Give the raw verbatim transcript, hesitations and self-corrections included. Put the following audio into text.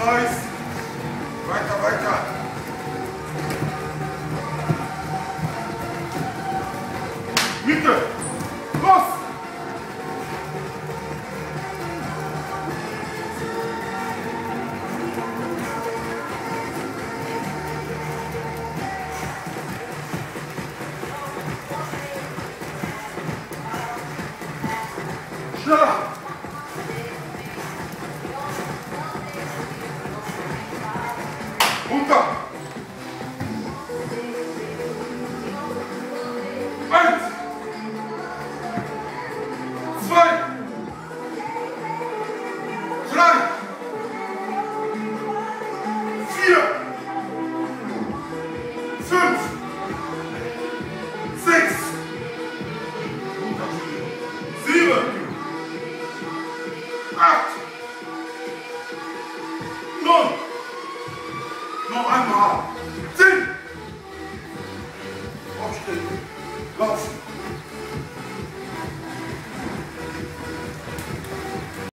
Kreis. Weiter, weiter. Mitte. Los. Schneller. Runter. Eins. Zwei. Drei. Vier. Fünf. Sechs. Sieben. Acht. Neun. Noch einmal. Zehn. Aufstehen. Laufen.